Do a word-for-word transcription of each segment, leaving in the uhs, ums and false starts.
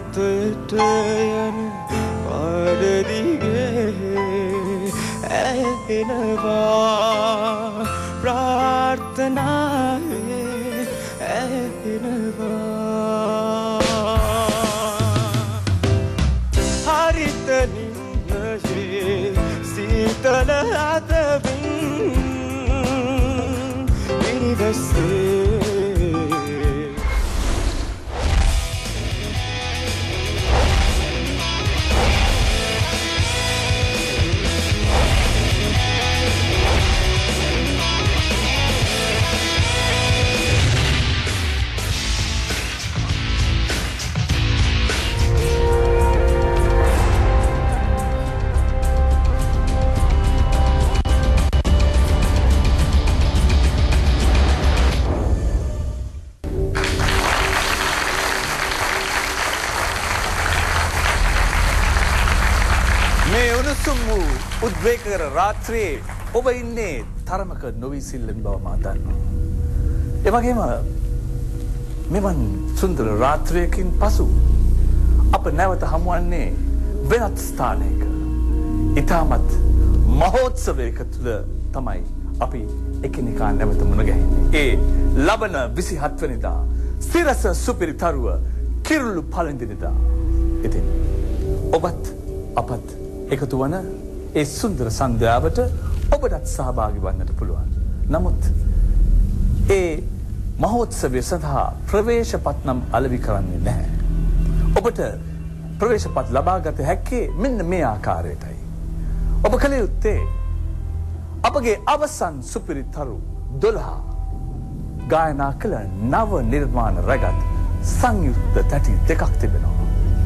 අනන්තයට යන පාරදිගේ ඇහෙනවා ප්‍රාර්ථනාවේ ඇහෙනවා හරිත නිම්නයේ සීතල අතවින් ඉනිවස්සේ උද්වේගකර රාත්‍රියේ ඔබ ඉන්නේ තරමක නොවිසිල්ලෙන බව මා දන්නවා. ඒ වගේම මෙවන් සුන්දර රාත්‍රියකින් පසු අප නැවත හමුවන්නේ වෙනත් ස්ථානයක. ඊටමත් මහෝත්සවයක තුල තමයි අපි එකිනෙකා නැවත මුණ ගැහෙන්නේ. ඒ ලබන විසිහත් වෙනිදා සිරස සුපිරි තරුව කිරුළු පළඳිනදා. ඉතින් ඔබත් අපත් එකතු වන ඒ සුන්දර සන්ධ්‍යාවට ඔබටත් සහභාගී වන්නට පුළුවන්. නමුත් ඒ මහෝත්සවය සඳහා ප්‍රවේශපත් නම් අලෙවි කරන්නේ නැහැ. ඔබට ප්‍රවේශපත් ලබා ගත හැක්කේ මෙන්න මේ ආකාරයටයි. ඔබ කල යුත්තේ අපගේ අවසන් සුපිරි තරු දොළහ ගායනා කළ නව නිර්මාණ රැගත් සංයුක්ත තැටි දෙකක් තිබෙනවා.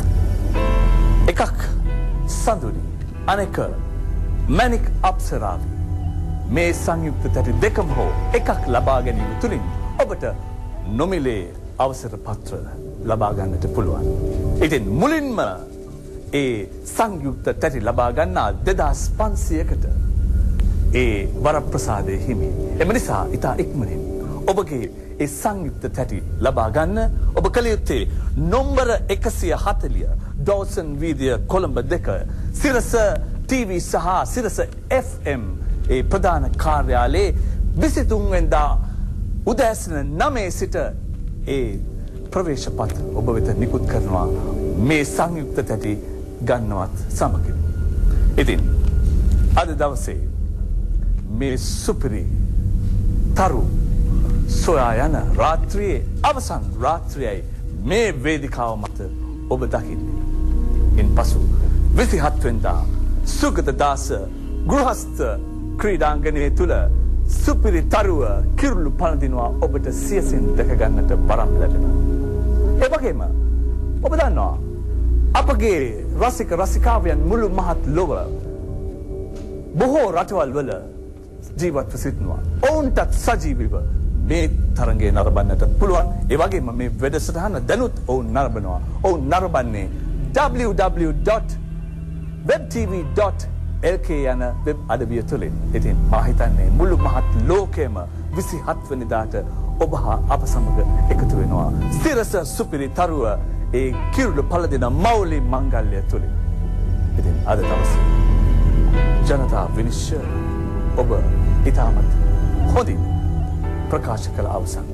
එකක් සඳුනි, අනෙක මැණික් අප්සරාවි. මේ සංයුක්ත තැටි දෙකම හෝ එකක් ලබා ගැනීම තුළින් ඔබට නොමිලේ අවසර පත්‍ර ලබා ගන්නට පුළුවන්. ඉතින් මුලින්ම ඒ සංයුක්ත තැටි ලබා ගන්නා දෙදාස් පන්සියයකට ඒ වරප්‍රසාදයේ හිමි. එම නිසා ඉතා ඉක්මනින් ඔබගේ ඒ සංයුක්ත තැටි ලබා ගන්න ඔබ කළ යුත්තේ නොම්බර එකසිය හතලිය ඩෝසන් වීදිය කොළඹ දෙක සිරස ටීවී සහ සිරස එෆ් එම් ඒ ප්‍රධාන කාර්යාලයේ විසිතුන් වෙනිදා උදෑසන නවය සිට ඒ ප්‍රවේශපත් ඔබ වෙත නිකුත් කරනවා මේ සංයුක්ත තැටි ගන්නවත් සමගින්. ඉතින් අද දවසේ මේ සුපිරි තරු සොයා යන රාත්‍රියේ අවසන් රාත්‍රියයි මේ වේදිකාව මත ඔබ දකින්නේ. ඉන් පසු විසිහත් වෙනිදා සුගත දාස ගෘහස්ත ක්‍රීඩාංගණයේ තුල සුපිරි තරුව කිරුළු පළඳිනවා ඔබට සියසින් දැක ගන්නට වරම් ලැබෙනවා. ඒ වගේම ඔබ දන්නවා අපගේ රසික රසිකාවයන් මුළු මහත් ලොව බොහෝ රටවල් වල ජීවත්ව සිටිනවා. ඔවුන්ටත් සජීවීව මේ තරඟය නරඹන්නට පුළුවන්. ඒ වගේම මේ වැඩසටහන දැනුත් ඔවුන් නරඹනවා. ඔවුන් නරඹන්නේ w w w dot web t v dot l k යන වෙබ් අඩවිය තුළින්. ඉතින් මා හිතන්නේ මුළු මහත් ලෝකයම විසිහත් වෙනිදාට ඔබ හා අප සමග එකතු වෙනවා. සිරස සුපිරි තරුව ඒ කිරුළු පළඳින මෞලි මංගල්‍ය තුළින්. ඉතින් අද දවසේ ජනතා විනිශ්චය ඔබ ඉතාමත් හොඳින් ප්‍රකාශ කළ අවසන්.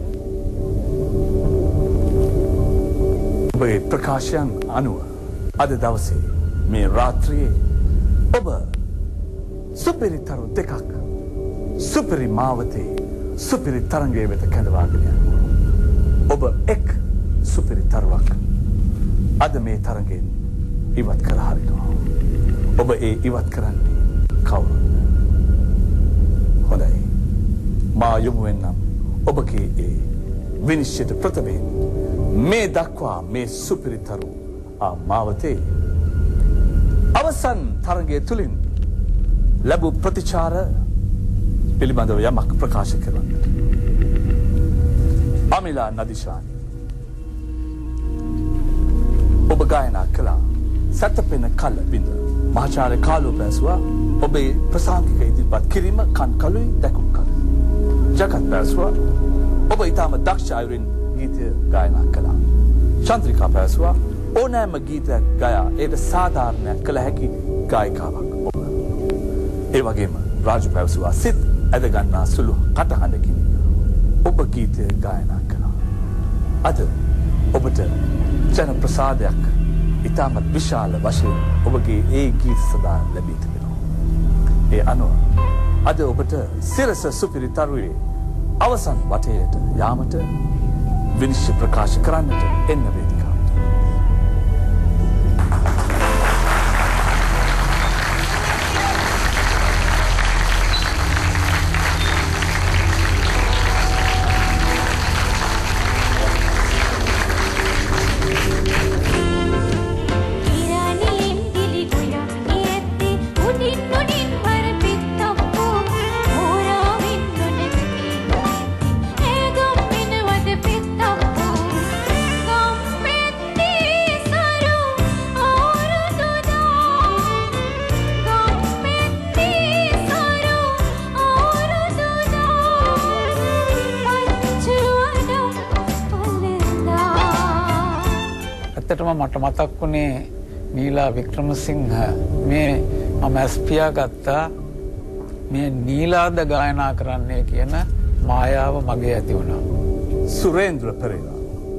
ඔබේ ප්‍රකාශයන් අනුව අද දවසේ මේ රාත්‍රියේ ඔබ සුපිරි තරු දෙකක් සුපිරි මාවතේ සුපිරි තරංගය වෙත කැඳවාගෙන යනවා. ඔබ එක් සුපිරි තරුවක් අද මේ තරංගයෙන් ඉවත් කර හරිනවා. ඔබ ඒ ඉවත් කරන්නේ කවුරුද? හොඳයි. මා යොමු වෙන්නම් ඔබගේ ඒ විනිශ්චයට ප්‍රථමයෙන් මේ දක්වා මේ සුපිරි තරු ආ මාවතේ අවසන් තරගය තුලින් ලැබූ ප්‍රතිචාර පිළිබඳව යමක් ප්‍රකාශ කරන්නට. අමිලා නදිෂානි ඔබ ගායනා කළා සැතපෙන කල බිඳ. මහාචාර්ය කාලෝ බැසුවා ඔබේ ප්‍රසංගික ඉදිරිපත් කිරීම කන් කලුයි දැකුම් කලුයි. ජගත් බැසුවා ඔබ ඊටම දක්ෂ අයුරින් ගීත ගායනා කළා. චන්ද්‍රිකා බැසුවා ඕනෑම ගීතයක් ගයා ඒට සාධාරණයක් කළ හැකි ගායිකාවක් ඔබ. ඒ වගේම රාජු පැවසුවා සිත් ඇදගන්නා සුළු කටහඬකින් ඔබ ගීතය ගායනා කළා. අද ඔබට ජන ප්‍රසාදයක් ඉතාමත් විශාල වශයෙන් ඔබගේ ඒ ගීත සඳහා ලැබී තිබෙනවා. ඒ අනුව අද ඔබට සිරස සුපිරි තරුවේ අවසන් වටයට යාමට විනිශ්චය ප්‍රකාශ කරන්නට එන්න වේදිකාවට. මට මතක් වුණේ නීලා වික්‍රමසිංහ මේ මම ඇස්පියා ගත්තා මේ නීලාද ගායනා කරන්නේ කියන මායාව මගේ ඇති වුණා. සුරේන්ද්‍ර පෙරේරා.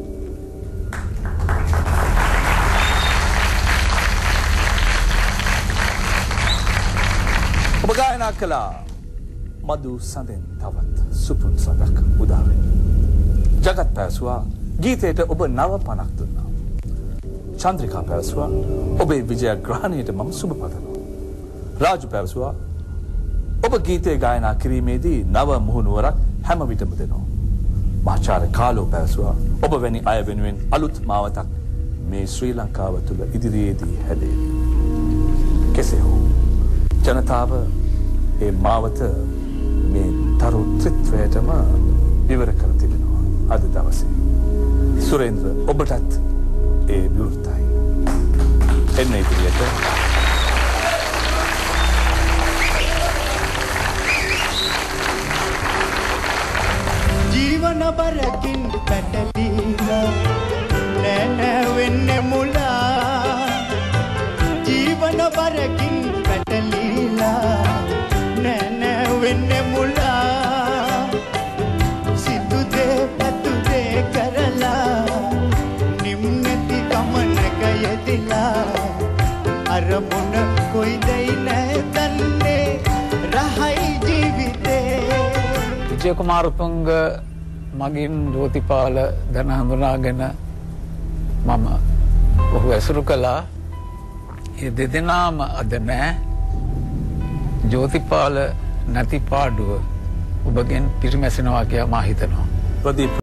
ඔබ ගායනා කළා මధు සඳෙන් තවත් සුපුන් සඳක් උදාවෙන්. ජගත් පැවසුවා ගීතයට ඔබ නව පණක් දුන්නා. චන්ද්‍රිකා පැවසුවා ඔබේ විජයග්‍රහණයට මම සුබ පතනවා. රාජු පැවසුවා ඔබ ගීතය ගායනා කිරීමේදී නව මුහුණුවරක් හැම විටම දෙනවා. මහාචාර්ය කාලෝ පැවසුවා ඔබ වැනි අය වෙනුවෙන් අලුත් මාවතක් මේ ශ්‍රී ලංකාව තුළ ඉදිරියේදී හැදේවි. කෙසේ හෝ ජනතාව ඒ මාවත මේ තරු ත්‍රිත්වයටම විවර කර තිබෙනවා අද දවසේ. සුරේන්ද්‍ර ඔබටත් ඒ විවෘතයි. එන්න ඉදිරියට. ජීවන බරකින් පැටලීලා නෑ නෑ වෙන්නේ මුලා. ජීවන බරකින් පැටලීලා නෑ නෑ වෙන්නේ මුලා. සිදු දේ පැතු දේ කරලා අරමුණ කොයිදයි නෑ දන්නේ රහයි ජීවිතේ. විජය කුමාරතුංග මගින් ජෝතිපාල දැන හඳුනාගෙන මම ඔහු ඇසුරු කළා. ඒ දෙදෙනාම අද නෑ. ජෝතිපාල නැති පාඩුව ඔබගෙන් පිරිමැසෙනවා කියලා මා හිතනවා. ප්‍රදීප්